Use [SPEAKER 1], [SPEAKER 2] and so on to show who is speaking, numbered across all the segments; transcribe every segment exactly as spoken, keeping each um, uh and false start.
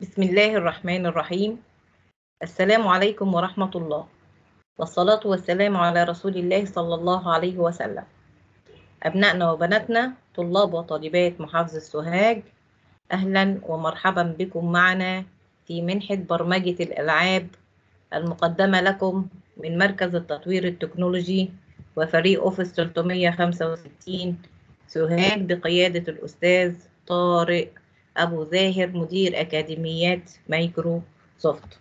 [SPEAKER 1] بسم الله الرحمن الرحيم. السلام عليكم ورحمة الله، والصلاة والسلام على رسول الله صلى الله عليه وسلم. أبنائنا وبناتنا طلاب وطالبات محافظة سوهاج، أهلا ومرحبا بكم معنا في منحة برمجة الألعاب المقدمة لكم من مركز التطوير التكنولوجي وفريق أوفيس ثلاثمية وخمسة وستين سوهاج بقيادة الأستاذ طارق أبو زاهر مدير أكاديميات مايكروسوفت.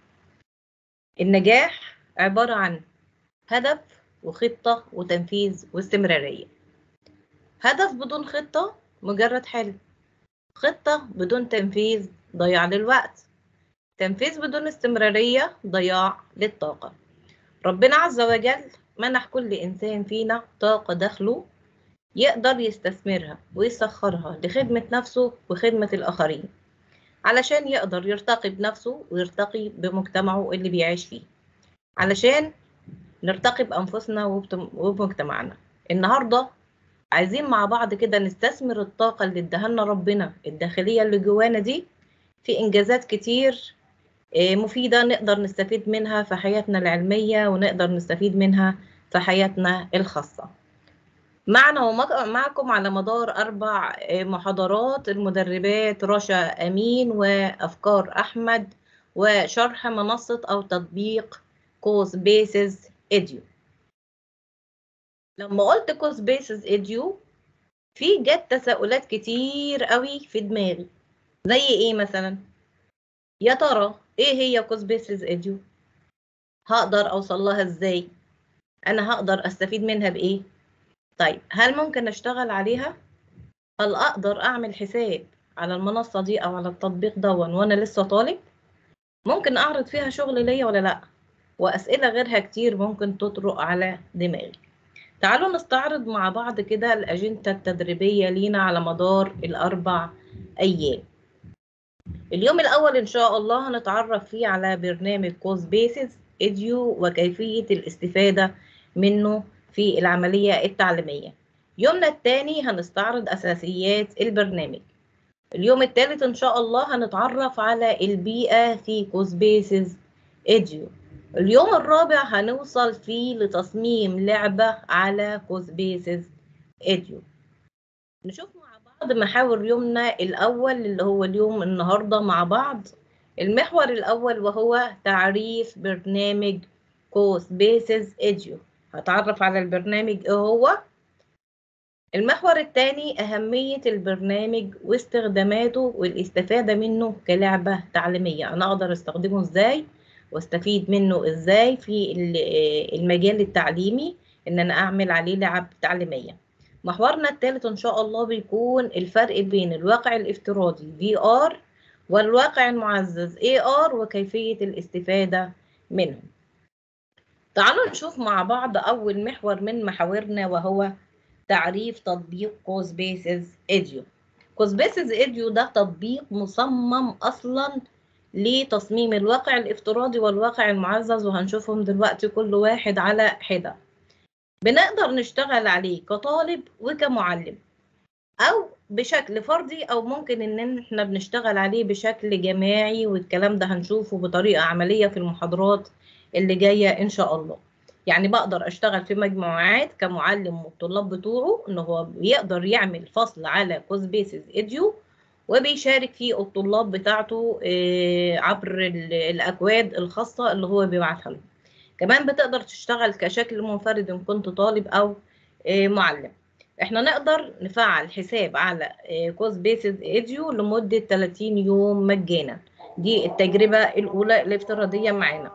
[SPEAKER 1] النجاح عبارة عن هدف وخطة وتنفيذ واستمرارية. هدف بدون خطة مجرد حلم، خطة بدون تنفيذ ضياع للوقت، تنفيذ بدون استمرارية ضياع للطاقة. ربنا عز وجل منح كل إنسان فينا طاقة داخله يقدر يستثمرها ويسخرها لخدمة نفسه وخدمة الآخرين، علشان يقدر يرتقي بنفسه ويرتقي بمجتمعه اللي بيعيش فيه، علشان نرتقي بأنفسنا وبمجتمعنا. النهاردة عايزين مع بعض كده نستثمر الطاقة اللي ادهلنا ربنا الداخلية اللي جوانا دي في إنجازات كتير مفيدة نقدر نستفيد منها في حياتنا العلمية ونقدر نستفيد منها في حياتنا الخاصة. معنا ومعكم على مدار أربع محاضرات المدربات رشا أمين وأفكار أحمد، وشرح منصة أو تطبيق كوز بيسز إديو. لما قلت كوز بيسز إديو في جت تساؤلات كتير قوي في دماغي، زي إيه مثلا؟ يا ترى إيه هي كوز بيسز إديو؟ هقدر أوصل لها إزاي؟ أنا هقدر أستفيد منها بإيه؟ طيب هل ممكن أشتغل عليها؟ هل أقدر أعمل حساب على المنصة دي أو على التطبيق دون وأنا لسه طالب؟ ممكن أعرض فيها شغل ليا ولا لأ؟ وأسئلة غيرها كتير ممكن تطرق على دماغي. تعالوا نستعرض مع بعض كده الأجندة التدريبية لينا على مدار الأربع أيام. اليوم الأول إن شاء الله هنتعرف فيه على برنامج كوز بيسز إديو وكيفية الاستفادة منه في العملية التعليمية. يومنا الثاني هنستعرض أساسيات البرنامج. اليوم الثالث إن شاء الله هنتعرف على البيئة في كوز بيسز إديو. اليوم الرابع هنوصل فيه لتصميم لعبة على كوز بيسز إديو. نشوف مع بعض محاور يومنا الأول اللي هو اليوم النهاردة مع بعض. المحور الأول وهو تعريف برنامج كوز بيسز إديو، هتعرف على البرنامج إيه هو. المحور الثاني أهمية البرنامج واستخداماته والاستفادة منه كلعبة تعليمية، أنا أقدر أستخدمه إزاي واستفيد منه إزاي في المجال التعليمي إن أنا أعمل عليه لعب تعليمية. محورنا الثالث إن شاء الله بيكون الفرق بين الواقع الافتراضي في آر والواقع المعزز إيه آر وكيفية الاستفادة منه. تعالوا نشوف مع بعض أول محور من محاورنا وهو تعريف تطبيق كوز بيسز إديو. كوز بيسز إديو ده تطبيق مصمم أصلا لتصميم الواقع الافتراضي والواقع المعزز، وهنشوفهم دلوقتي كل واحد على حدة. بنقدر نشتغل عليه كطالب وكمعلم أو بشكل فردي، أو ممكن إن احنا بنشتغل عليه بشكل جماعي، والكلام ده هنشوفه بطريقة عملية في المحاضرات اللي جاية إن شاء الله. يعني بقدر أشتغل في مجموعات كمعلم والطلاب بتوعه إن هو بيقدر يعمل فصل على كوز بيسز إديو وبيشارك فيه الطلاب بتاعته عبر الأكواد الخاصة اللي هو بيبعتها لهم. كمان بتقدر تشتغل كشكل منفرد إن كنت طالب أو معلم. احنا نقدر نفعل حساب على كوز بيسز إديو لمدة ثلاثين يوم مجانا. دي التجربة الأولى الافتراضية معانا،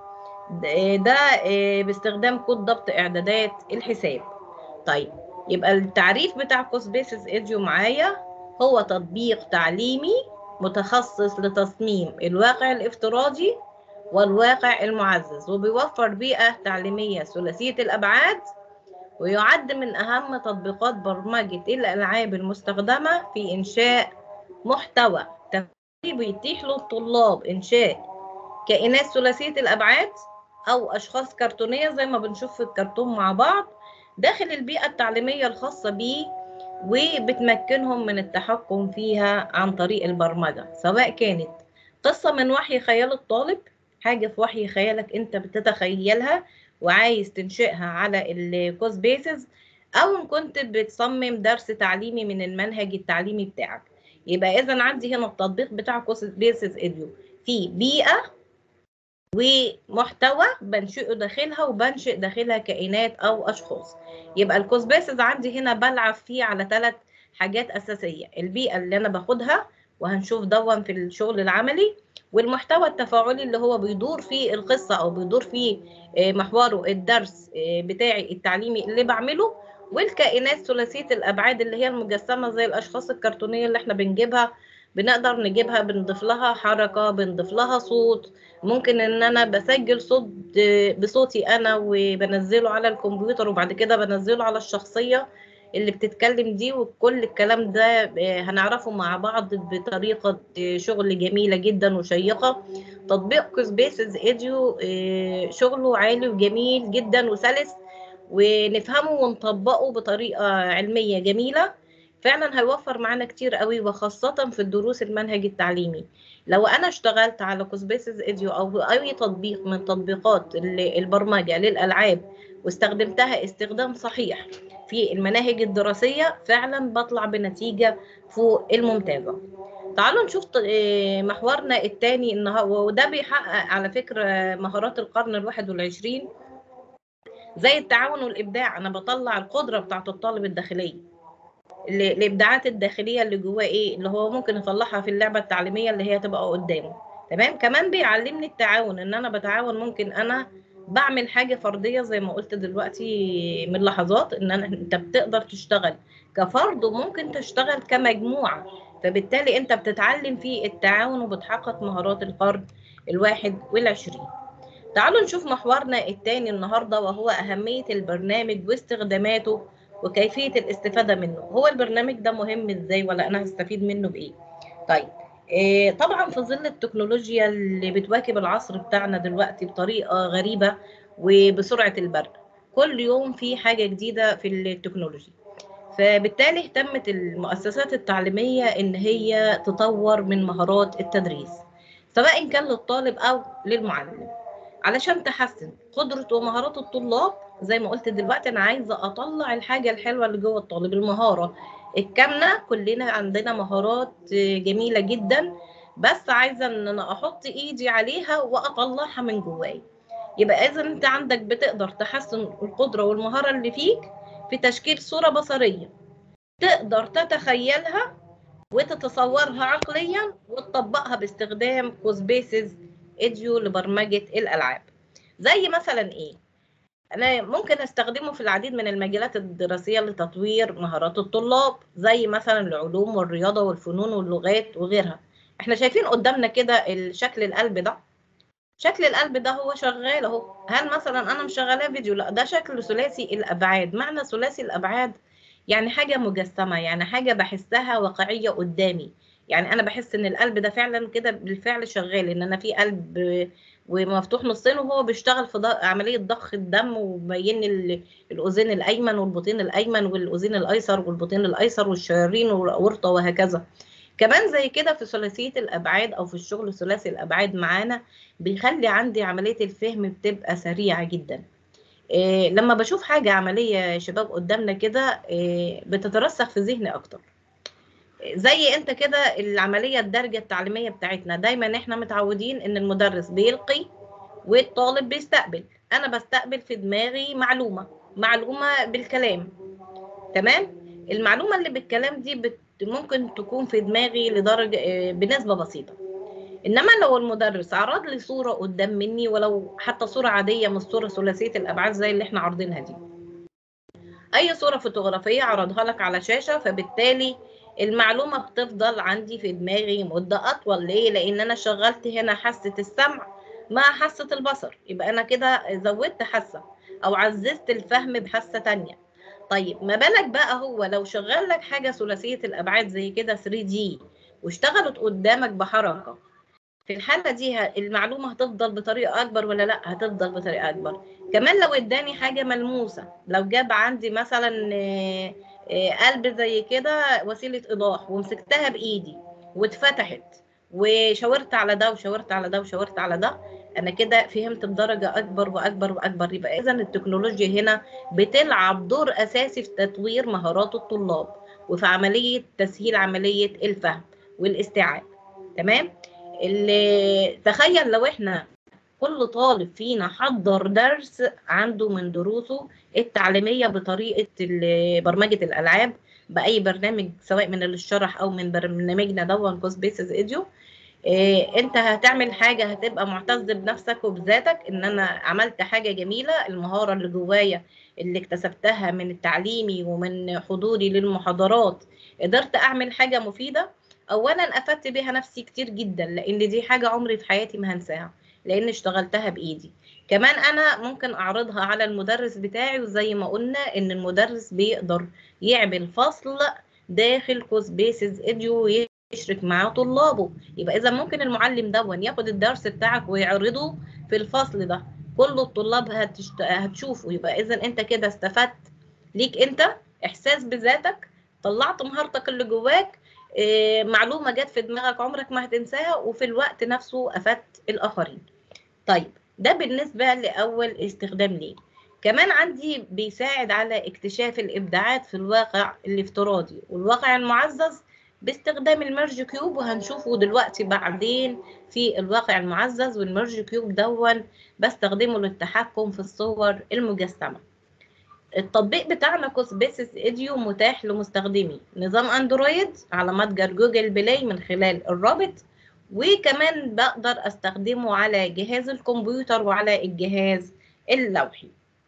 [SPEAKER 1] ده باستخدام كود ضبط إعدادات الحساب. طيب يبقى التعريف بتاع كوز بيسز إديو معايا هو تطبيق تعليمي متخصص لتصميم الواقع الافتراضي والواقع المعزز، وبيوفر بيئة تعليمية ثلاثية الأبعاد، ويعد من أهم تطبيقات برمجة الألعاب المستخدمة في إنشاء محتوى تفاعلي بيتيح للطلاب إنشاء كائنات ثلاثية الأبعاد أو أشخاص كرتونية زي ما بنشوف في الكرتون مع بعض داخل البيئة التعليمية الخاصة بيه، وبتمكنهم من التحكم فيها عن طريق البرمجة، سواء كانت قصة من وحي خيال الطالب، حاجة في وحي خيالك انت بتتخيلها وعايز تنشئها على الكوز بيسز، او ان كنت بتصمم درس تعليمي من المنهج التعليمي بتاعك. يبقى اذا عندي هنا التطبيق بتاع كوز بيسز اديو في بيئة ومحتوى بنشئه داخلها وبنشئ داخلها كائنات او اشخاص. يبقى الكوز بيسز عندي هنا بلعب فيه على ثلاث حاجات اساسيه: البيئه اللي انا باخدها وهنشوف دون في الشغل العملي، والمحتوى التفاعلي اللي هو بيدور فيه القصه او بيدور فيه محوره الدرس بتاعي التعليمي اللي بعمله، والكائنات ثلاثيه الابعاد اللي هي المجسمه زي الاشخاص الكرتونيه اللي احنا بنجيبها، بنقدر نجيبها بنضيف لها حركه، بنضيف لها صوت، ممكن ان انا بسجل صوت بصوتي انا وبنزله على الكمبيوتر وبعد كده بنزله على الشخصية اللي بتتكلم دي. وكل الكلام ده هنعرفه مع بعض بطريقة شغل جميلة جدا وشيقة. تطبيق كوزبيسز اديو شغله عالي وجميل جدا وسلس، ونفهمه ونطبقه بطريقة علمية جميلة. فعلا هيوفر معانا كتير قوي، وخاصة في الدروس المنهج التعليمي. لو انا اشتغلت على كوزبيسز اديو او اي تطبيق من تطبيقات البرمجة للالعاب واستخدمتها استخدام صحيح في المناهج الدراسية، فعلا بطلع بنتيجة فوق الممتازة. تعالوا نشوف محورنا الثاني النهارده، وده بيحقق على فكرة مهارات القرن الواحد والعشرين زي التعاون والإبداع. أنا بطلع القدرة بتاعت الطالب الداخلية، الابداعات الداخليه اللي جواه ايه اللي هو ممكن يطلعها في اللعبه التعليميه اللي هي تبقى قدامه. تمام. كمان بيعلمني التعاون، ان انا بتعاون، ممكن انا بعمل حاجه فرديه زي ما قلت دلوقتي من لحظات، ان انا انت بتقدر تشتغل كفرد وممكن تشتغل كمجموعه، فبالتالي انت بتتعلم في التعاون وبتحقق مهارات القرن الواحد والعشرين. تعالوا نشوف محورنا الثاني النهارده، وهو أهمية البرنامج واستخداماته وكيفية الاستفادة منه. هو البرنامج ده مهم ازاي، ولا أنا هستفيد منه بإيه؟ طيب، إيه طبعا في ظل التكنولوجيا اللي بتواكب العصر بتاعنا دلوقتي بطريقة غريبة وبسرعة البرق، كل يوم في حاجة جديدة في التكنولوجيا، فبالتالي اهتمت المؤسسات التعليمية إن هي تطور من مهارات التدريس، سواء كان للطالب أو للمعلم، علشان تحسن قدرة ومهارات الطلاب. زي ما قلت دلوقتي أنا عايزة أطلع الحاجة الحلوة اللي جوه الطالب، المهارة الكامنة. كلنا عندنا مهارات جميلة جدا، بس عايزة إن أنا أحط إيدي عليها وأطلعها من جواي. يبقى إذا أنت عندك بتقدر تحسن القدرة والمهارة اللي فيك في تشكيل صورة بصرية تقدر تتخيلها وتتصورها عقليا وتطبقها باستخدام كوزبيسز اديو لبرمجة الألعاب. زي مثلا ايه؟ انا ممكن استخدمه في العديد من المجالات الدراسية لتطوير مهارات الطلاب، زي مثلا العلوم والرياضة والفنون واللغات وغيرها. احنا شايفين قدامنا كده الشكل القلب ده، شكل القلب ده هو شغال اهو. هل مثلا انا مشغلاه فيديو؟ لا، ده شكل ثلاثي الابعاد. معنى ثلاثي الابعاد يعني حاجه مجسمه، يعني حاجه بحسها واقعيه قدامي، يعني انا بحس ان القلب ده فعلا كده بالفعل شغال، ان انا في قلب ومفتوح نصين وهو بيشتغل في عمليه ضخ الدم، ومبين الاذين الايمن والبطين الايمن والاذين الايسر والبطين الايسر والشرايين والاورطه وهكذا. كمان زي كده في ثلاثيه الابعاد او في الشغل ثلاثي الابعاد معانا بيخلي عندي عمليه الفهم بتبقى سريعه جدا. إيه لما بشوف حاجه عمليه يا شباب قدامنا كده إيه بتترسخ في ذهني اكتر. زي انت كده العمليه الدارجه التعليميه بتاعتنا، دايما احنا متعودين ان المدرس بيلقي والطالب بيستقبل. انا بستقبل في دماغي معلومه معلومه بالكلام، تمام. المعلومه اللي بالكلام دي بت ممكن تكون في دماغي لدرجه بنسبه بسيطه، انما لو المدرس عرض لي صوره قدام مني، ولو حتى صوره عاديه مش صوره ثلاثيه الابعاد زي اللي احنا عارضينها دي، اي صوره فوتوغرافيه عرضها لك على شاشه، فبالتالي المعلومه بتفضل عندي في دماغي مده اطول. ليه؟ لان انا شغلت هنا حاسه السمع مع حاسه البصر، يبقى انا كده زودت حاسه او عززت الفهم بحاسه تانية. طيب ما بالك بقى هو لو شغل لك حاجه ثلاثيه الابعاد زي كده ثري دي واشتغلت قدامك بحركه، في الحالة دي المعلومة هتفضل بطريقة أكبر ولا لأ؟ هتفضل بطريقة أكبر. كمان لو اداني حاجة ملموسة، لو جاب عندي مثلا قلب زي كده وسيلة إيضاح ومسكتها بإيدي واتفتحت وشاورت على ده وشاورت على ده وشاورت على ده، انا كده فهمت بدرجه اكبر واكبر واكبر. يبقى اذا التكنولوجيا هنا بتلعب دور اساسي في تطوير مهارات الطلاب وفي عمليه تسهيل عمليه الفهم والاستيعاب. تمام. اللي تخيل لو احنا كل طالب فينا حضر درس عنده من دروسه التعليميه بطريقه برمجه الالعاب باي برنامج، سواء من اللي اتشرح او من برنامجنا دون كوز بيسز ايديو، إيه انت هتعمل حاجه هتبقى معتز بنفسك وبذاتك ان انا عملت حاجه جميله. المهاره اللي جوايا اللي اكتسبتها من التعليمي ومن حضوري للمحاضرات قدرت اعمل حاجه مفيده. اولا افدت بيها نفسي كتير جدا، لان دي حاجه عمري في حياتي ما هنساها، لان اشتغلتها بايدي. كمان انا ممكن اعرضها على المدرس بتاعي، وزي ما قلنا ان المدرس بيقدر يعمل فصل داخل كوز بيسز ايديو يشرك معاه طلابه. يبقى اذا ممكن المعلم دون ياخد الدرس بتاعك ويعرضه في الفصل ده، كل الطلاب هتشت... هتشوفه. يبقى اذا انت كده استفدت، ليك انت احساس بذاتك، طلعت مهارتك اللي جواك، إيه معلومه جت في دماغك عمرك ما هتنساها، وفي الوقت نفسه افدت الاخرين. طيب ده بالنسبه لاول استخدام ليه. كمان عندي بيساعد على اكتشاف الابداعات في الواقع الافتراضي والواقع المعزز باستخدام الميرج كيوب، وهنشوفه دلوقتي بعدين في الواقع المعزز. والميرج كيوب دون بستخدمه للتحكم في الصور المجسمه. التطبيق بتاعنا كوز بيسز ايديو متاح لمستخدمي نظام اندرويد على متجر جوجل بلاي من خلال الرابط، وكمان بقدر استخدمه على جهاز الكمبيوتر وعلى الجهاز اللوحي.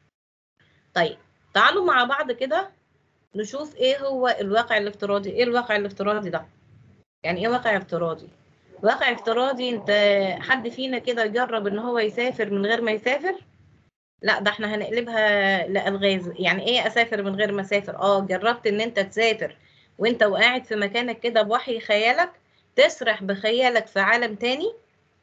[SPEAKER 1] طيب تعالوا مع بعض كده نشوف ايه هو الواقع الافتراضي. ايه الواقع الافتراضي ده؟ يعني ايه واقع افتراضي؟ واقع افتراضي، انت حد فينا كده جرب ان هو يسافر من غير ما يسافر؟ لا، ده احنا هنقلبها لألغاز. يعني ايه اسافر من غير ما اسافر؟ اه جربت ان انت تسافر وانت وقاعد في مكانك كده بوحي خيالك، تسرح بخيالك في عالم تاني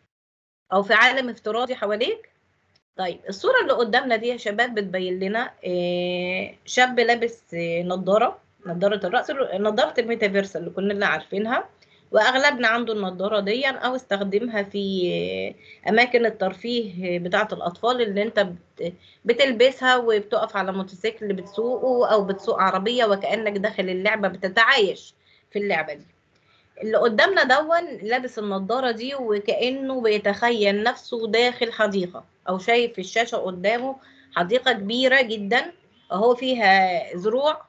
[SPEAKER 1] او في عالم افتراضي حواليك؟ طيب الصورة اللي قدامنا دي يا شباب بتبين لنا آه، شاب لابس آه، نظارة، نظارة الرأس، نظارة الميتافيرس اللي كلنا عارفينها، واغلبنا عنده النضاره دي او استخدمها في اماكن الترفيه بتاعه الاطفال، اللي انت بتلبسها وبتقف على موتوسيكل اللي بتسوقه او بتسوق عربيه وكانك داخل اللعبه بتتعايش في اللعبه دي. اللي قدامنا دون لابس النضاره دي وكانه بيتخيل نفسه داخل حديقه، او شايف في الشاشه قدامه حديقه كبيره جدا اهو، فيها زروع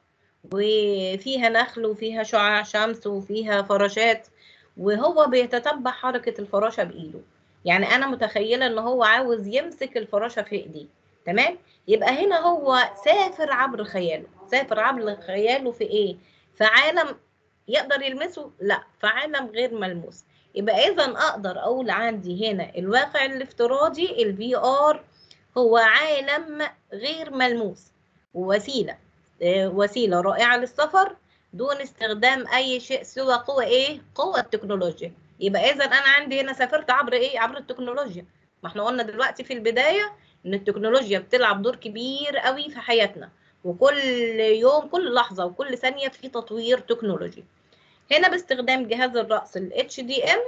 [SPEAKER 1] وفيها نخل وفيها شعاع شمس وفيها فراشات، وهو بيتتبع حركة الفراشة بإيده. يعني أنا متخيلة إن هو عاوز يمسك الفراشة في إيديه. تمام؟ يبقى هنا هو سافر عبر خياله. سافر عبر خياله في إيه؟ في عالم يقدر يلمسه؟ لا، في عالم غير ملموس. يبقى إذا أقدر أقول عندي هنا الواقع الافتراضي الفي آر هو عالم غير ملموس، ووسيلة وسيلة رائعة للسفر دون استخدام أي شيء سوى قوة إيه؟ قوة التكنولوجيا. يبقى إذا أنا عندي هنا سافرت عبر إيه؟ عبر التكنولوجيا. ما إحنا قلنا دلوقتي في البداية إن التكنولوجيا بتلعب دور كبير قوي في حياتنا، وكل يوم كل لحظة وكل ثانية في تطوير تكنولوجي. هنا باستخدام جهاز الرأس ال إتش دي إم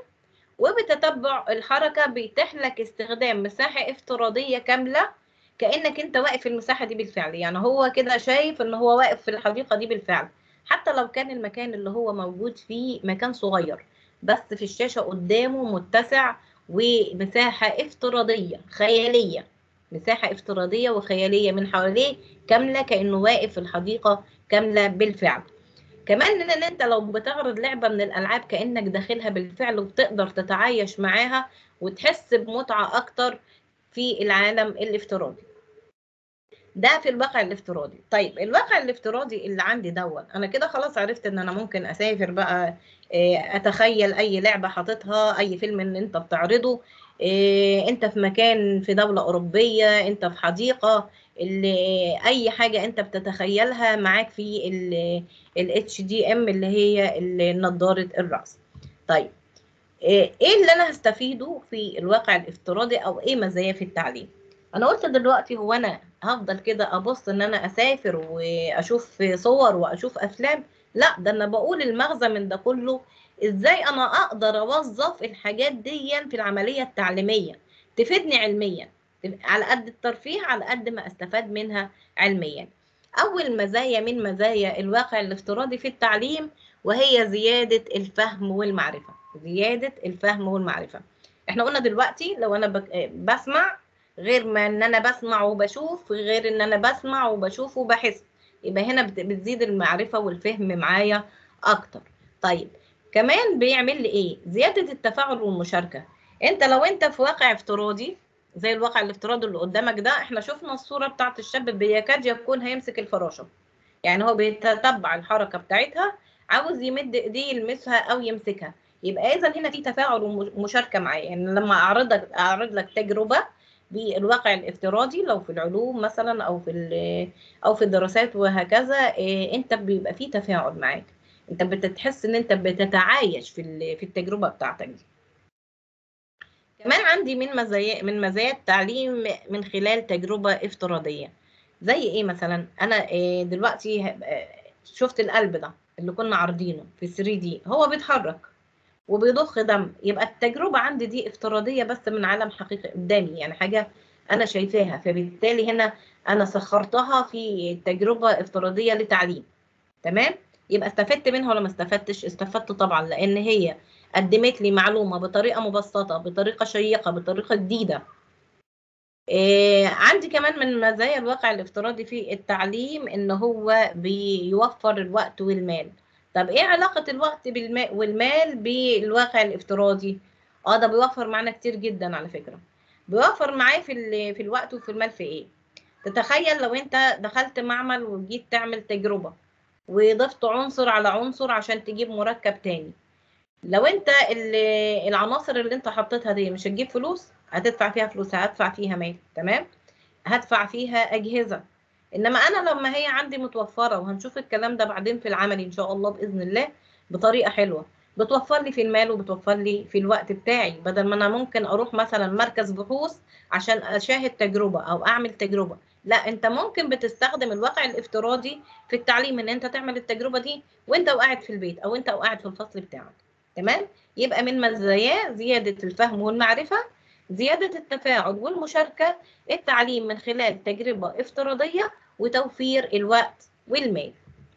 [SPEAKER 1] وبتتبع الحركة بيتيح لك استخدام مساحة افتراضية كاملة، كأنك انت واقف في المساحة دي بالفعل. يعني هو كده شايف ان هو واقف في الحديقة دي بالفعل، حتى لو كان المكان اللي هو موجود فيه مكان صغير، بس في الشاشة قدامه متسع ومساحة افتراضية خيالية. مساحة افتراضية وخيالية من حواليه كاملة، كأنه واقف في الحديقة كاملة بالفعل. كمان ان انت لو بتعرض لعبه من الالعاب كانك داخلها بالفعل، وبتقدر تتعايش معاها وتحس بمتعه اكتر في العالم الافتراضي. ده في الواقع الافتراضي. طيب الواقع الافتراضي اللي عندي دوت، انا كده خلاص عرفت ان انا ممكن اسافر بقى، اتخيل اي لعبه حاططها، اي فيلم ان انت بتعرضه، انت في مكان في دوله اوروبيه، انت في حديقه، اللي اي حاجه انت بتتخيلها معاك في ال اتش دي ام اللي هي نظاره الراس. طيب ايه اللي انا هستفيده في الواقع الافتراضي، او ايه مزايا في التعليم؟ انا قلت دلوقتي هو انا هفضل كده ابص ان انا اسافر واشوف صور واشوف افلام؟ لا، ده انا بقول المغزى من ده كله ازاي انا اقدر اوظف الحاجات دي في العمليه التعليميه تفيدني علميا، على قد الترفيه على قد ما استفاد منها علميا. اول مزايا من مزايا الواقع الافتراضي في التعليم وهي زياده الفهم والمعرفه. زياده الفهم والمعرفه، احنا قلنا دلوقتي لو انا بسمع غير ما ان انا بسمع وبشوف، غير ان انا بسمع وبشوف وبحس، يبقى هنا بتزيد المعرفه والفهم معايا اكتر. طيب كمان بيعمل لي ايه؟ زياده التفاعل والمشاركه. انت لو انت في واقع افتراضي زي الواقع الافتراضي اللي قدامك ده، احنا شفنا الصوره بتاعت الشاب بيكاد يكون هيمسك الفراشه، يعني هو بيتتبع الحركه بتاعتها، عاوز يمد ايديه يلمسها او يمسكها. يبقى اذا هنا في تفاعل ومشاركه معايا. يعني لما اعرض لك اعرض لك تجربه بالواقع الافتراضي، لو في العلوم مثلا او في او في الدراسات وهكذا، إيه، انت بيبقى في تفاعل معاك، انت بتحس ان انت بتتعايش في في التجربه بتاعتك دي. كمان عندي من مزايا من مزايا التعليم من خلال تجربه افتراضيه. زي ايه مثلا؟ انا إيه دلوقتي شفت القلب ده اللي كنا عارضينه في ثري دي، هو بيتحرك وبيضخ دم. يبقى التجربه عندي دي افتراضيه بس من عالم حقيقي قدامي، يعني حاجه انا شايفاها، فبالتالي هنا انا سخرتها في تجربه افتراضيه لتعليم. تمام؟ يبقى استفدت منها ولا ما استفدتش؟ استفدت طبعا، لان هي قدمت لي معلومه بطريقه مبسطه، بطريقه شيقه، بطريقه جديده. إيه عندي كمان من مزايا الواقع الافتراضي في التعليم ان هو بيوفر الوقت والمال. طب ايه علاقه الوقت بالماء والمال بالواقع الافتراضي؟ اه ده بيوفر معانا كتير جدا على فكره. بيوفر معايا في في الوقت وفي المال في ايه؟ تتخيل لو انت دخلت معمل وجيت تعمل تجربه وضفت عنصر على عنصر عشان تجيب مركب تاني، لو انت العناصر اللي انت حطيتها دي مش هتجيب فلوس، هتدفع فيها فلوس، هدفع فيها مال، تمام، هدفع فيها اجهزه. انما انا لما هي عندي متوفره، وهنشوف الكلام ده بعدين في العمل ان شاء الله باذن الله بطريقه حلوه، بتوفر لي في المال وبتوفر لي في الوقت بتاعي. بدل ما انا ممكن اروح مثلا مركز بحوث عشان اشاهد تجربه او اعمل تجربه، لا انت ممكن بتستخدم الواقع الافتراضي في التعليم ان انت تعمل التجربه دي وانت قاعد في البيت او انت قاعد في الفصل بتاعك. تمام؟ يبقى من مزاياه زياده الفهم والمعرفه، زياده التفاعل والمشاركه، التعليم من خلال تجربة افتراضية، وتوفير الوقت والمال.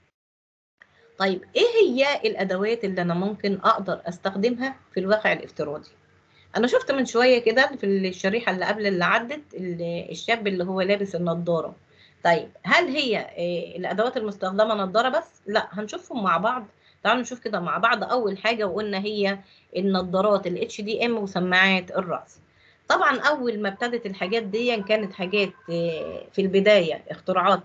[SPEAKER 1] طيب ايه هي الادوات اللي انا ممكن اقدر استخدمها في الواقع الافتراضي؟ انا شفت من شوية كده في الشريحة اللي قبل اللي عدت الشاب اللي هو لابس النضارة. طيب هل هي الادوات المستخدمة نضارة بس؟ لا، هنشوفهم مع بعض. تعالوا نشوف كده مع بعض. اول حاجة وقلنا هي النضارات ال اتش دي ام وسماعات الرأس. طبعا اول ما ابتدت الحاجات دي كانت حاجات في البداية اختراعات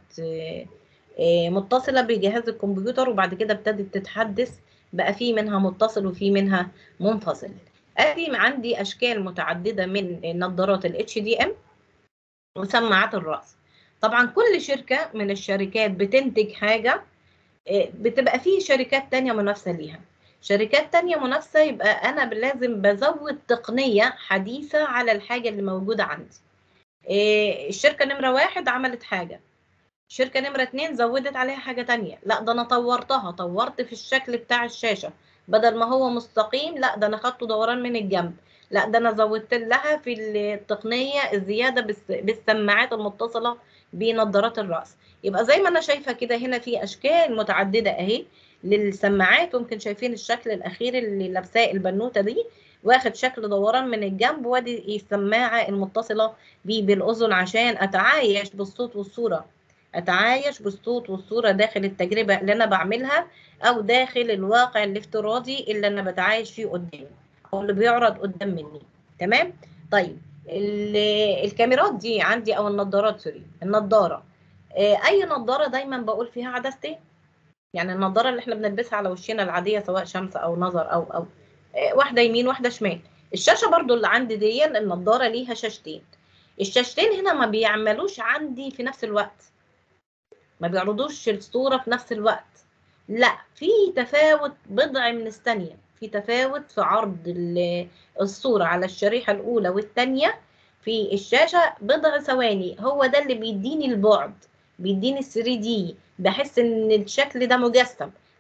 [SPEAKER 1] متصلة بجهاز الكمبيوتر، وبعد كده ابتدت تتحدث، بقى في منها متصل وفي منها منفصل. ادي عندي اشكال متعدده من نظارات الاتش دي ام وسماعات الراس. طبعا كل شركه من الشركات بتنتج حاجه، بتبقى في شركات تانية منافسه ليها، شركات تانية منافسه، يبقى انا لازم بزود تقنيه حديثه على الحاجه اللي موجوده عندي. الشركه نمره واحد عملت حاجه، شركة نمرة اتنين زودت عليها حاجة تانية، لا ده انا طورتها، طورت في الشكل بتاع الشاشة، بدل ما هو مستقيم لا ده انا خدته دوران من الجنب، لا ده انا زودت لها في التقنية الزيادة بالسماعات المتصلة بنظارات الرأس. يبقى زي ما انا شايفة كده هنا في اشكال متعددة اهي للسماعات. ممكن شايفين الشكل الاخير اللي لابساه البنوتة دي، واخد شكل دوران من الجنب، وادي السماعة المتصلة بيه بالاذن عشان اتعايش بالصوت والصورة، اتعايش بالصوت والصوره داخل التجربه اللي انا بعملها او داخل الواقع الافتراضي اللي انا بتعايش فيه قدامي او اللي بيعرض قدام مني. تمام؟ طيب الكاميرات دي عندي او النضارات، سوري النضاره، اي نضاره دايما بقول فيها عدستين، يعني النضاره اللي احنا بنلبسها على وشنا العاديه سواء شمس او نظر او او واحده يمين واحده شمال. الشاشه برضو اللي عندي دي النضاره ليها شاشتين، الشاشتين هنا ما بيعملوش عندي في نفس الوقت، ما بيعرضوش الصورة في نفس الوقت، لا في تفاوت بضع من الثانية، في تفاوت في عرض الصورة على الشريحة الأولى والثانية في الشاشة بضع ثواني، هو ده اللي بيديني البعد، بيديني ال ثري دي، بحس ان الشكل ده مجسم.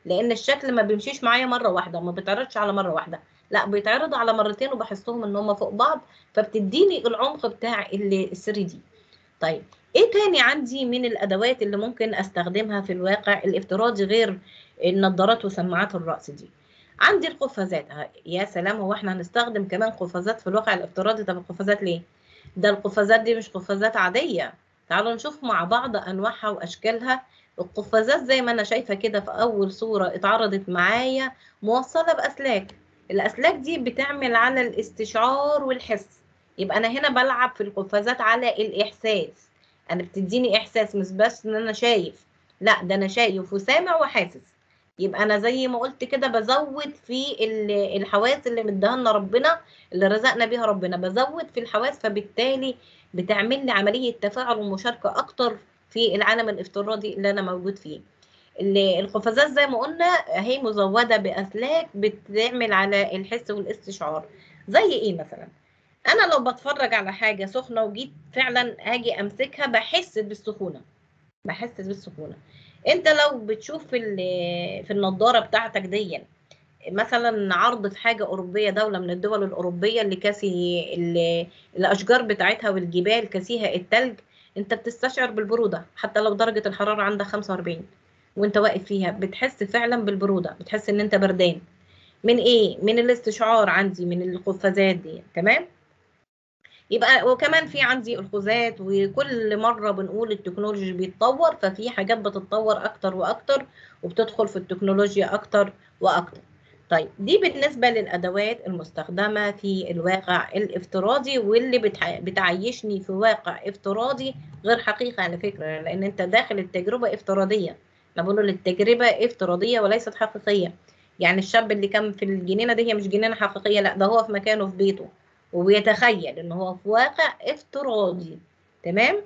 [SPEAKER 1] لان الشكل ما بيمشيش معايا مره واحده، ما بيتعرضش على مره واحده، لا بيتعرض على مرتين وبحسهم ان هم فوق بعض، فبتديني العمق بتاع ال ثري دي. طيب ايه تاني عندي من الادوات اللي ممكن استخدمها في الواقع الافتراضي غير النظارات وسماعات الرأس دي؟ عندي القفازات. يا سلام، هو احنا هنستخدم كمان قفازات في الواقع الافتراضي؟ طب القفازات ليه؟ ده القفازات دي مش قفازات عادية. تعالوا نشوف مع بعض انواعها واشكالها. القفازات زي ما انا شايفة كده في اول صورة اتعرضت معايا موصلة باسلاك. الاسلاك دي بتعمل على الاستشعار والحس. يبقى انا هنا بلعب في القفازات على الاحساس. انا بتديني احساس، مش بس ان انا شايف، لا ده انا شايف وسامع وحاسس. يبقى انا زي ما قلت كده بزود في الحواس اللي مديها ربنا، اللي رزقنا بيها ربنا، بزود في الحواس، فبالتالي بتعمل لي عملية تفاعل ومشاركة اكتر في العالم الافتراضي اللي انا موجود فيه. القفازات زي ما قلنا هي مزودة بأسلاك بتعمل على الحس والاستشعار. زي ايه مثلا؟ انا لو بتفرج على حاجة سخنة وجيت فعلا هاجي امسكها بحس بالسخونة، بحس بالسخونة. انت لو بتشوف في في النضارة بتاعتك دي مثلا عرض في حاجة أوروبية، دولة من الدول الأوروبية اللي كاسي اللي الأشجار بتاعتها والجبال كاسيها التلج، انت بتستشعر بالبرودة حتى لو درجة الحرارة عندك خمسة وأربعين، وانت واقف فيها بتحس فعلا بالبرودة، بتحس ان انت بردان. من ايه؟ من الاستشعار عندي من القفازات دي. تمام. يبقى وكمان في عندي الخوذات، وكل مرة بنقول التكنولوجي بيتطور، ففي حاجات بتتطور اكتر واكتر وبتدخل في التكنولوجيا اكتر واكتر. طيب دي بالنسبة للأدوات المستخدمة في الواقع الافتراضي، واللي بتع... بتعيشني في واقع افتراضي غير حقيقي على فكرة، لأن أنت داخل التجربة افتراضية. أنا بقول التجربة افتراضية وليست حقيقية. يعني الشاب اللي كان في الجنينة دي هي مش جنينة حقيقية، لا ده هو في مكانه في بيته وبيتخيل ان هو في واقع افتراضي. تمام.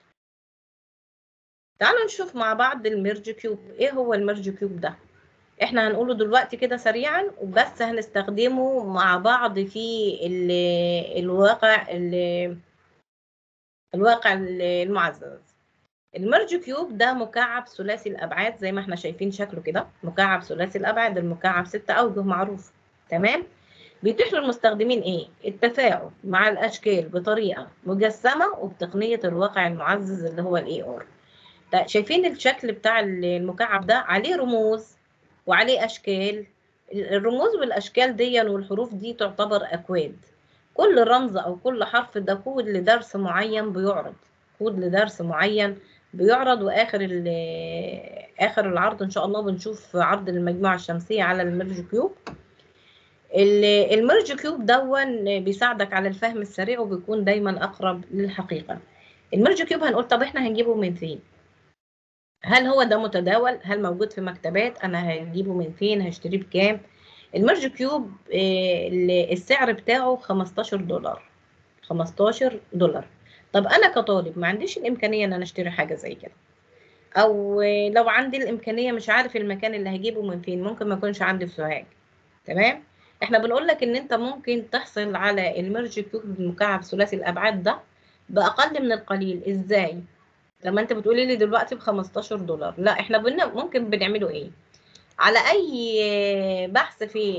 [SPEAKER 1] تعالوا نشوف مع بعض الميرج كيوب. ايه هو الميرج كيوب ده؟ احنا هنقوله دلوقتي كده سريعا وبس، هنستخدمه مع بعض في ال الواقع ال الواقع المعزز. الميرج كيوب ده مكعب ثلاثي الابعاد زي ما احنا شايفين شكله كده، مكعب ثلاثي الابعاد، المكعب ست اوجه معروف. تمام. بيتيح للمستخدمين ايه؟ التفاعل مع الاشكال بطريقه مجسمه وبتقنيه الواقع المعزز اللي هو الاي ار. شايفين الشكل بتاع المكعب ده؟ عليه رموز وعليه اشكال. الرموز والاشكال دي والحروف دي تعتبر اكواد. كل رمز او كل حرف ده كود لدرس معين بيعرض، كود لدرس معين بيعرض. واخر اخر العرض ان شاء الله بنشوف عرض المجموعه الشمسيه على الميرج كيوب. الميرج كيوب دون بيساعدك على الفهم السريع وبيكون دايما اقرب للحقيقه. الميرج كيوب هنقول طب احنا هنجيبه من فين؟ هل هو ده متداول؟ هل موجود في مكتبات؟ انا هجيبه من فين؟ هشتريه بكام؟ الميرج كيوب السعر بتاعه خمستاشر دولار، خمستاشر دولار. طب انا كطالب ما عنديش الامكانيه ان انا اشتري حاجه زي كده، او لو عندي الامكانيه مش عارف المكان اللي هجيبه من فين، ممكن ما يكونش عندي في سوهاج. تمام. احنا بنقول لك ان انت ممكن تحصل على الميرج كيوب المكعب ثلاثي الابعاد ده باقل من القليل. ازاي؟ لما انت بتقولي لي دلوقتي ب خمستاشر دولار، لا احنا بن ممكن بنعمله ايه؟ على اي بحث في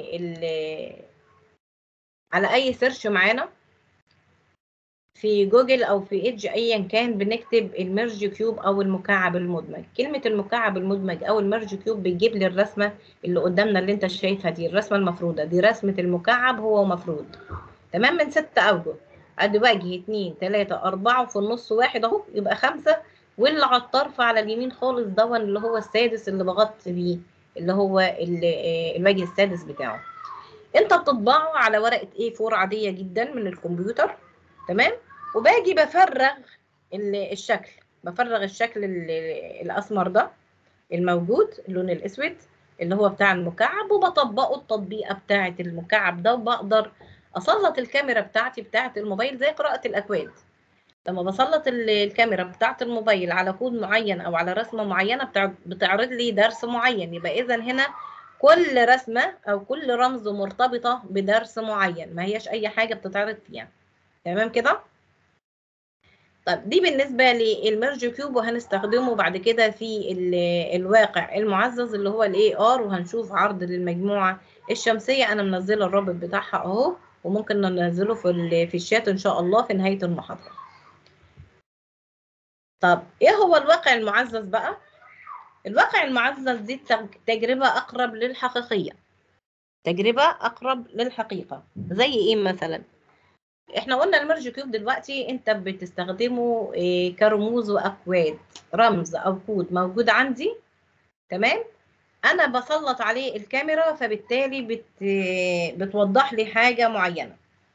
[SPEAKER 1] على اي سيرش معانا في جوجل او في ايدج ايا كان، بنكتب الميرج كيوب او المكعب المدمج. كلمه المكعب المدمج او الميرج كيوب بتجيب لي الرسمه اللي قدامنا اللي انت شايفها دي، الرسمه المفروضه دي رسمه المكعب، هو مفروض. تمام. من ست اوجه، ادي وجه اتنين تلاته اربعه وفي النص واحد اهو، يبقى خمسه. واللي على الطرف على اليمين خالص دون اللي هو السادس اللي بغطي بيه، اللي هو الوجه السادس بتاعه. انت بتطبعه على ورقه ايه فور عاديه جدا من الكمبيوتر. تمام. وباجي بفرغ الشكل، بفرغ الشكل الاسمر ده الموجود، اللون الاسود اللي هو بتاع المكعب، وبطبقه التطبيقه بتاعه المكعب ده، وبقدر اسلط الكاميرا بتاعتي بتاعه الموبايل زي قراءه الاكواد. لما بسلط الكاميرا بتاعه الموبايل على كود معين او على رسمه معينه بتعرض لي درس معين. يبقى اذا هنا كل رسمه او كل رمز مرتبطه بدرس معين، ما هياش اي حاجه بتتعرض فيها. تمام كده. طب دي بالنسبة للميرج كيوب، وهنستخدمه بعد كده في الواقع المعزز اللي هو الاي ار، وهنشوف عرض للمجموعة الشمسية. انا منزله الرابط بتاعها اهو، وممكن ننزله في في الشات ان شاء الله في نهاية المحاضرة. طب ايه هو الواقع المعزز بقى؟ الواقع المعزز دي تجربة اقرب للحقيقية، تجربة اقرب للحقيقة. زي ايه مثلا؟ احنا قلنا الميرج كيوب دلوقتي انت بتستخدمه إيه كرموز واكواد، رمز او كود موجود عندي، تمام؟ انا بسلط عليه الكاميرا، فبالتالي بت بتوضح لي حاجة معينة.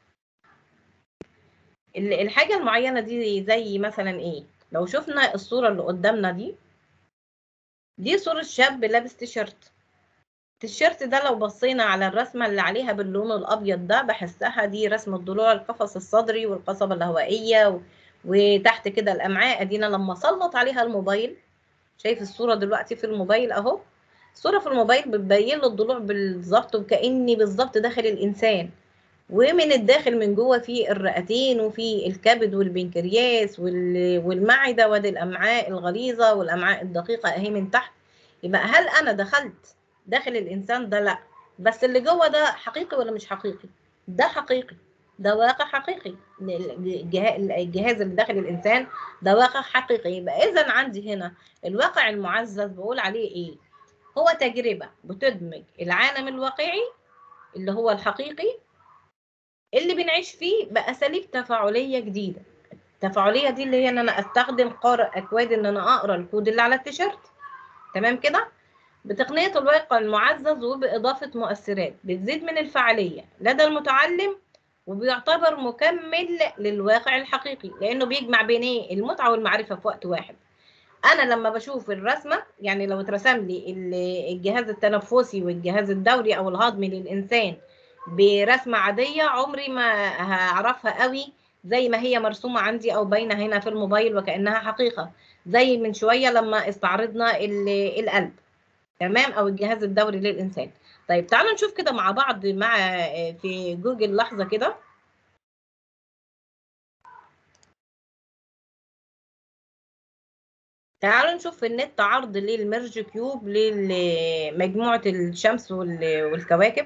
[SPEAKER 1] الحاجة المعينة دي زي مثلا ايه؟ لو شفنا الصورة اللي قدامنا دي، دي صورة شاب لابس تيشيرت. التيشيرت ده لو بصينا على الرسمة اللي عليها باللون الأبيض ده، بحسها دي رسمة ضلوع القفص الصدري والقصبة الهوائية و... وتحت كده الأمعاء. أدينا لما سلط عليها الموبايل، شايف الصورة دلوقتي في الموبايل أهو، الصورة في الموبايل بتبين له الضلوع بالظبط، وكأني بالظبط داخل الإنسان، ومن الداخل من جوه في الرئتين وفي الكبد والبنكرياس وال... والمعدة وادي الأمعاء الغليظة والأمعاء الدقيقة أهي من تحت. يبقى هل أنا دخلت داخل الإنسان ده؟ لا. بس اللي جوه ده حقيقي ولا مش حقيقي؟ ده حقيقي، ده واقع حقيقي. الجهاز اللي داخل الإنسان ده واقع حقيقي. يبقى إذا عندي هنا الواقع المعزز بقول عليه إيه؟ هو تجربة بتدمج العالم الواقعي اللي هو الحقيقي اللي بنعيش فيه بأساليب تفاعلية جديدة. التفاعلية دي اللي هي ان انا استخدم قارئ اكواد ان انا اقرا الكود اللي على التيشيرت، تمام كده؟ بتقنية الواقع المعزز وبإضافة مؤثرات بتزيد من الفعالية لدى المتعلم، وبيعتبر مكمل للواقع الحقيقي لأنه بيجمع بين ايه؟ المتعة والمعرفة في وقت واحد. أنا لما بشوف الرسمة، يعني لو اترسم لي الجهاز التنفسي والجهاز الدوري أو الهضمي للإنسان برسمة عادية، عمري ما هعرفها قوي زي ما هي مرسومة عندي أو باينة هنا في الموبايل وكأنها حقيقة. زي من شوية لما استعرضنا القلب، تمام، او الجهاز الدوري للانسان. طيب تعالوا نشوف كده مع بعض مع في جوجل لحظه كده. تعالوا نشوف في النت عرض للميرج كيوب لمجموعه الشمس والكواكب.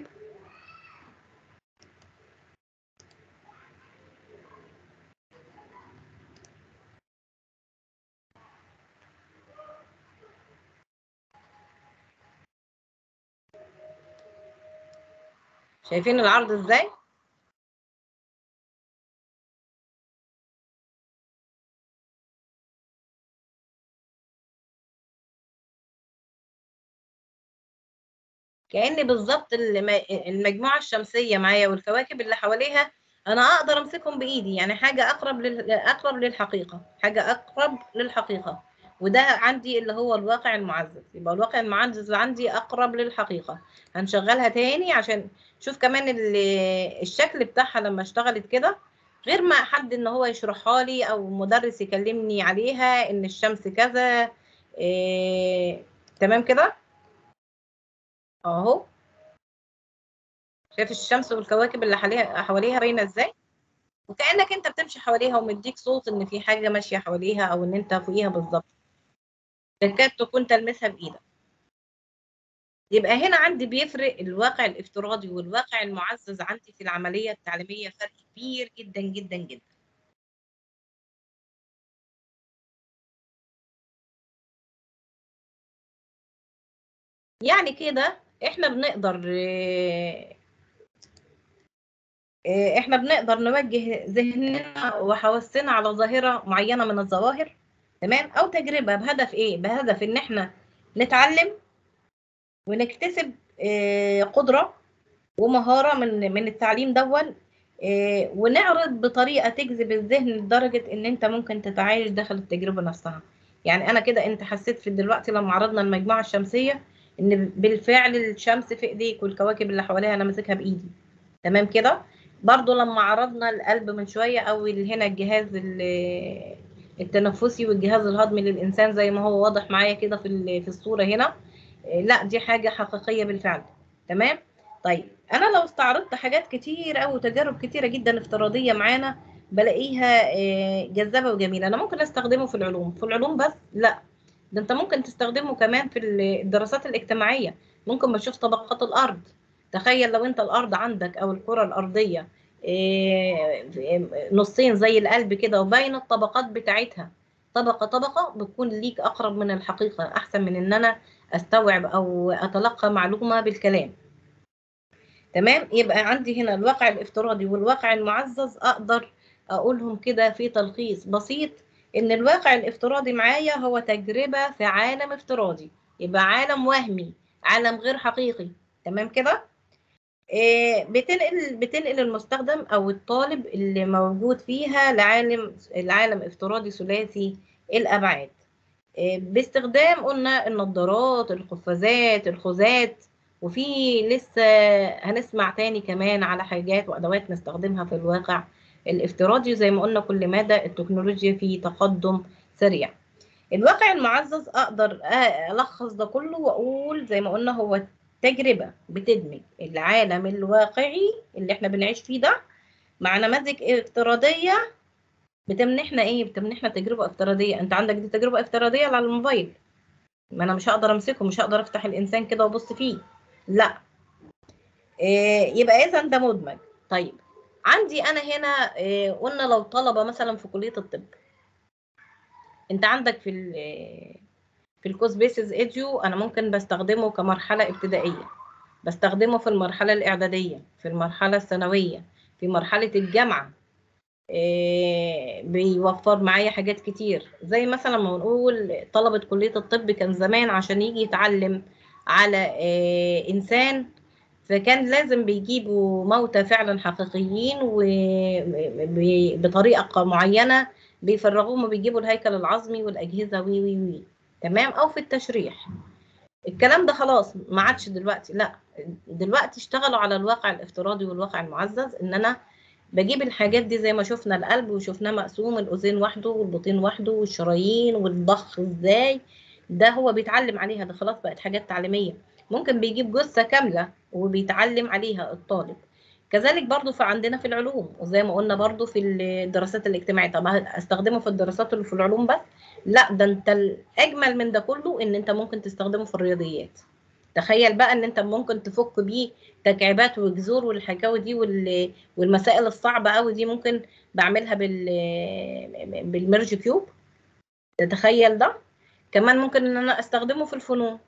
[SPEAKER 1] شايفين العرض ازاي؟ كأن بالظبط المجموعة الشمسية معايا والكواكب اللي حواليها أنا أقدر أمسكهم بإيدي، يعني حاجة أقرب لل... أقرب للحقيقة، حاجة أقرب للحقيقة. وده عندي اللي هو الواقع المعزز. يبقى الواقع المعزز اللي عندي أقرب للحقيقة. هنشغلها تاني عشان شوف كمان ال... الشكل بتاعها لما اشتغلت كده، غير ما حد إن هو يشرحها لي أو مدرس يكلمني عليها إن الشمس كذا. إيه... تمام كده؟ أهو شايف الشمس والكواكب اللي حواليها حواليها باينه ازاي، وكانك انت بتمشي حواليها ومديك صوت ان في حاجه ماشيه حواليها او ان انت فوقيها بالظبط، تكاد تكون تلمسها بايدك. يبقى هنا عندي بيفرق الواقع الافتراضي والواقع المعزز عندي في العمليه التعليميه فرق كبير جدا جدا جدا. يعني كده احنا بنقدر احنا بنقدر نوجه ذهننا وحواسنا على ظاهره معينه من الظواهر، تمام، او تجربه بهدف ايه؟ بهدف ان احنا نتعلم ونكتسب قدرة ومهارة من من التعليم دون، ونعرض بطريقة تجذب الذهن لدرجة ان انت ممكن تتعايش داخل التجربة نفسها. يعني انا كده انت حسيت في دلوقتي لما عرضنا المجموعة الشمسية ان بالفعل الشمس في ايديك والكواكب اللي حواليها انا ماسكها بايدي، تمام كده؟ برضو لما عرضنا القلب من شوية او هنا الجهاز التنفسي والجهاز الهضمي للانسان زي ما هو واضح معايا كده في في الصورة هنا، لا دي حاجة حقيقية بالفعل، تمام. طيب أنا لو استعرضت حاجات كتير أو تجارب كتيرة جدا افتراضية معانا، بلاقيها آه، جذابه وجميله. انا ممكن استخدمه في العلوم، في العلوم بس لا، ده انت ممكن تستخدمه كمان في الدراسات الاجتماعيه. ممكن بشوف طبقات الارض. تخيل لو انت الارض عندك او الكره الارضيه آه، نصين زي القلب كده، وباين الطبقات بتاعتها طبقه طبقه، بتكون ليك اقرب من الحقيقه، احسن من ان انا استوعب او اتلقى معلومه بالكلام. تمام. يبقى عندي هنا الواقع الافتراضي والواقع المعزز، اقدر اقولهم كده في تلخيص بسيط، ان الواقع الافتراضي معايا هو تجربة في عالم افتراضي، يبقى عالم وهمي، عالم غير حقيقي. تمام كده. إيه، بتنقل بتنقل المستخدم او الطالب اللي موجود فيها لعالم العالم افتراضي ثلاثي الابعاد، إيه، باستخدام قلنا النظارات، القفازات، الخوذات. وفي لسه هنسمع تاني كمان على حاجات وادوات نستخدمها في الواقع الافتراضي. زي ما قلنا كل مدى التكنولوجيا في تقدم سريع. الواقع المعزز اقدر الخص ده كله واقول زي ما قلنا هو تجربة بتدمج العالم الواقعي اللي احنا بنعيش فيه ده مع نماذج افتراضية بتمنحنا ايه، بتمنحنا تجربة افتراضية. انت عندك دي تجربة افتراضية على الموبايل، ما انا مش هقدر امسكه، مش هقدر افتح الانسان كده وابص فيه، لا. إيه، يبقى اذا ده مدمج. طيب عندي انا هنا إيه، قلنا لو طلبة مثلا في كلية الطب، انت عندك في ال في الكوز بيسز ايديو انا ممكن بستخدمه كمرحله ابتدائيه، بستخدمه في المرحله الاعداديه، في المرحله الثانويه، في مرحله الجامعه. إيه، بيوفر معايا حاجات كتير. زي مثلا ما نقول طلبه كليه الطب كان زمان عشان يجي يتعلم على إيه انسان، فكان لازم بيجيبوا موتى فعلا حقيقيين وبطريقه معينه بيفرغوهم، وبيجيبوا الهيكل العظمي والاجهزه وي وي وي تمام، او في التشريح. الكلام ده خلاص ما عادش دلوقتي، لا. دلوقتي اشتغلوا على الواقع الافتراضي والواقع المعزز، ان انا بجيب الحاجات دي زي ما شفنا القلب وشفناه مقسوم، الاذين وحده والبطين وحده والشرايين والضخ ازاي، ده هو بيتعلم عليها، ده خلاص بقت حاجات تعليمية. ممكن بيجيب جثة كاملة وبيتعلم عليها الطالب. كذلك برضو في عندنا في العلوم، وزي ما قلنا برضو في الدراسات الاجتماعية. طب استخدمه في الدراسات اللي في العلوم بس؟ لا، ده انت الاجمل من ده كله ان انت ممكن تستخدمه في الرياضيات. تخيل بقى ان انت ممكن تفك بيه تكعيبات وجذور والحكاوي دي والمسائل الصعبة قوي دي، ممكن بعملها بال بالميرج كيوب. تتخيل ده. كمان ممكن ان انا استخدمه في الفنون،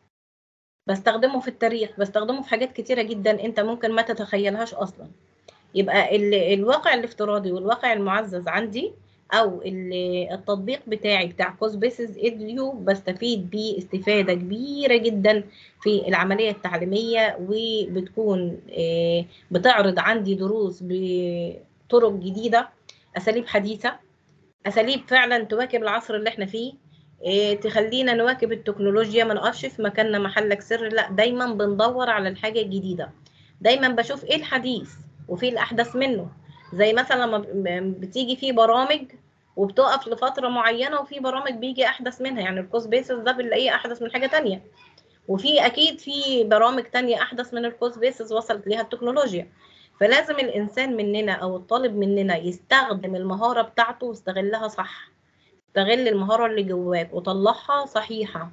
[SPEAKER 1] بستخدمه في التاريخ، بستخدمه في حاجات كتيرة جدا انت ممكن ما تتخيلهاش اصلا. يبقى ال- الواقع الافتراضي والواقع المعزز عندي، او ال- التطبيق بتاعي بتاع كوز بيسز اديو، بستفيد بيه استفادة كبيرة جدا في العملية التعليمية، وبتكون آه، بتعرض عندي دروس بطرق جديدة، اساليب حديثة، اساليب فعلا تواكب العصر اللي احنا فيه. إيه، تخلينا نواكب التكنولوجيا، ما نقفش في مكاننا محلك سر، لا دايما بندور على الحاجة الجديدة. دايما بشوف ايه الحديث وفي الاحدث منه. زي مثلا لما ب- بتيجي في برامج وبتقف لفترة معينة، وفي برامج بيجي احدث منها، يعني الكوز بيسز ده بنلاقيه احدث من حاجة تانية، وفي اكيد في برامج تانية احدث من الكوز بيسز وصلت ليها التكنولوجيا. فلازم الانسان مننا او الطالب مننا يستخدم المهارة بتاعته ويستغلها صح. استغل المهارة اللي جواك وطلعها صحيحة.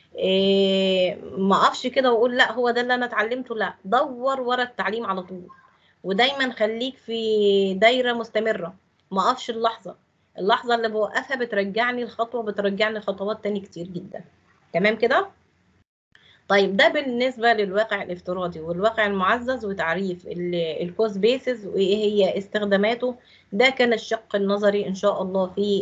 [SPEAKER 1] إيه، ما اقفش كده واقول لا هو ده اللي انا اتعلمته، لا، دور ورا التعليم على طول. ودايما خليك في دايرة مستمرة، ما اقفش اللحظة، اللحظة اللي بوقفها بترجعني الخطوة، بترجعني خطوات تاني كتير جدا. تمام كده. طيب ده بالنسبة للواقع الافتراضي والواقع المعزز وتعريف الكوز بيسز وايه هي استخداماته. ده كان الشق النظري ان شاء الله في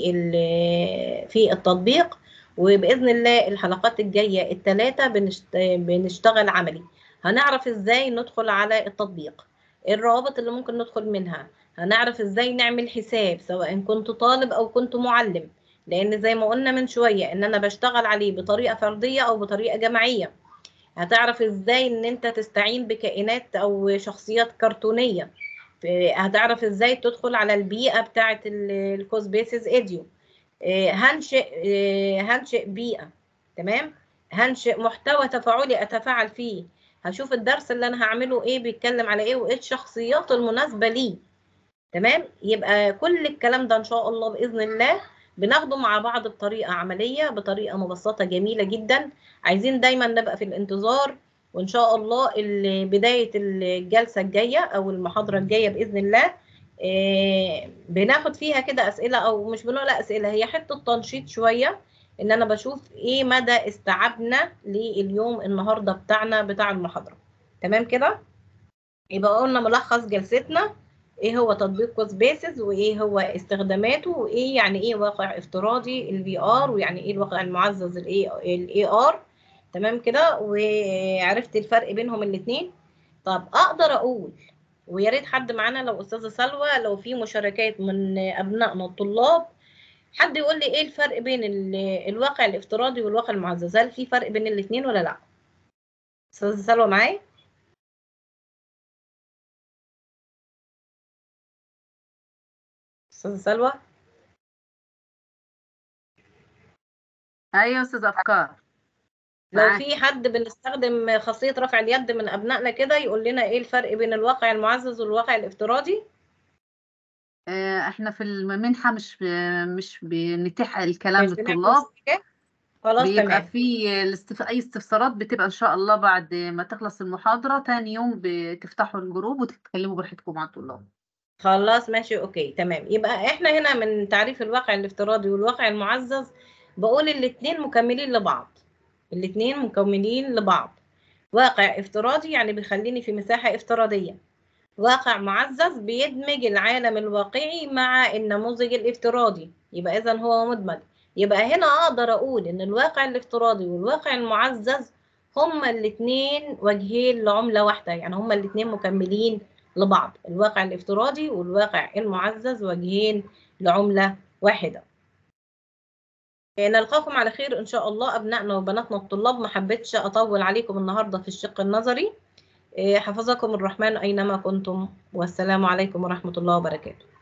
[SPEAKER 1] في التطبيق. وبإذن الله الحلقات الجاية الثلاثة بنشتغل عملي، هنعرف ازاي ندخل على التطبيق، الروابط اللي ممكن ندخل منها، هنعرف ازاي نعمل حساب سواء كنت طالب او كنت معلم، لان زي ما قلنا من شوية ان انا بشتغل عليه بطريقة فردية او بطريقة جماعية. هتعرف ازاي ان انت تستعين بكائنات او شخصيات كرتونية. هتعرف ازاي تدخل على البيئة بتاعة الكوز بيسز ايديو. هنشئ هنشئ بيئة. تمام. هنشئ محتوى تفاعلي اتفاعل فيه. هشوف الدرس اللي انا هعمله ايه بيتكلم على ايه وايه الشخصيات المناسبة ليه. تمام. يبقى كل الكلام ده ان شاء الله باذن الله بناخده مع بعض بطريقه عمليه، بطريقه مبسطه جميله جدا. عايزين دايما نبقى في الانتظار، وان شاء الله بدايه الجلسه الجايه او المحاضره الجايه باذن الله آه، بناخد فيها كده اسئله، او مش بنقول اسئله، هي حته تنشيط شويه، ان انا بشوف ايه مدى استيعابنا لليوم النهارده بتاعنا بتاع المحاضره. تمام كده. يبقى قلنا ملخص جلستنا ايه هو تطبيق كوزبيسز، وايه هو استخداماته، وايه يعني ايه واقع افتراضي الفي ار، ويعني ايه الواقع المعزز الاي ار. تمام كده. وعرفت الفرق بينهم الاثنين. طب اقدر اقول، ويا ريت حد معانا لو استاذه سلوى، لو في مشاركات من ابنائنا الطلاب، حد يقول لي ايه الفرق بين الواقع الافتراضي والواقع المعزز، هل في فرق بين الاثنين ولا لا؟ استاذه سلوى معايا؟ استاذه سلوى؟
[SPEAKER 2] ايوه استاذ افكار.
[SPEAKER 1] لو
[SPEAKER 2] معاك.
[SPEAKER 1] في حد بنستخدم خاصية رفع اليد من أبنائنا كده يقول لنا إيه الفرق بين الواقع المعزز والواقع الافتراضي؟
[SPEAKER 2] آه، احنا في المنحة مش ب- مش بنتيح الكلام
[SPEAKER 1] مش بنعمل
[SPEAKER 2] للطلاب.
[SPEAKER 1] استيكات؟ خلاص
[SPEAKER 2] بيبقى
[SPEAKER 1] تمام.
[SPEAKER 2] في الاستف... اي استفسارات بتبقى ان شاء الله بعد ما تخلص المحاضرة تاني يوم بتفتحوا الجروب وتتكلموا براحتكم مع الطلاب.
[SPEAKER 1] خلاص ماشي أوكي تمام. يبقى إحنا هنا من تعريف الواقع الافتراضي والواقع المعزز بقول الاتنين مكملين لبعض. الاتنين مكملين لبعض. واقع افتراضي يعني بيخليني في مساحة افتراضية. واقع معزز بيدمج العالم الواقعي مع النموذج الافتراضي، يبقى إذا هو مدمج. يبقى هنا أقدر أقول إن الواقع الافتراضي والواقع المعزز هما الاتنين وجهين لعملة واحدة، يعني هما الاتنين مكملين لبعض. الواقع الافتراضي والواقع المعزز وجهين لعملة واحدة. نلقاكم على خير إن شاء الله أبنائنا وبناتنا الطلاب. ما حبيتش أطول عليكم النهاردة في الشق النظري. حفظكم الرحمن أينما كنتم، والسلام عليكم ورحمة الله وبركاته.